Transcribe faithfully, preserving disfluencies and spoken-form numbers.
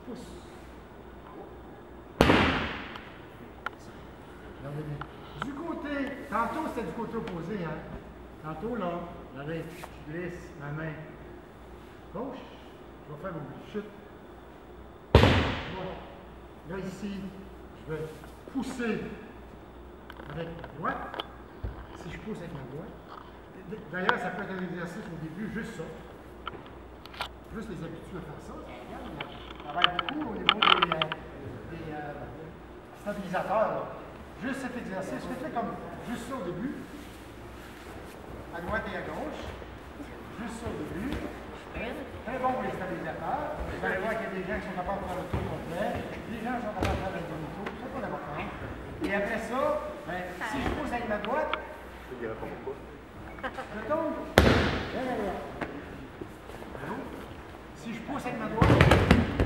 pousse. Regardez bien. Du côté, tantôt c'était du côté opposé, hein. Tantôt là, regardez, je glisse ma main gauche, je vais faire mon chute. Voilà. Là ici, je vais pousser avec ma droite. Si je pousse avec ma droite. D'ailleurs, ça peut être un exercice au début, juste ça. Juste les habitués à faire ça. Regarde, on travaille beaucoup au niveau des, euh, des euh, stabilisateurs. Là. Juste cet exercice, faites-le comme juste ça au début. À droite et à gauche. Juste ça au début. Très bon pour les stabilisateurs. Vous allez voir qu'il y a des gens qui sont capables de faire le tour complet. Des gens qui sont capables de faire le demi-tour. C'est ça qu'on a important. Et après ça, ben, si je pousse avec ma droite, je tombe vers la droite. Si je pousse avec ma droite,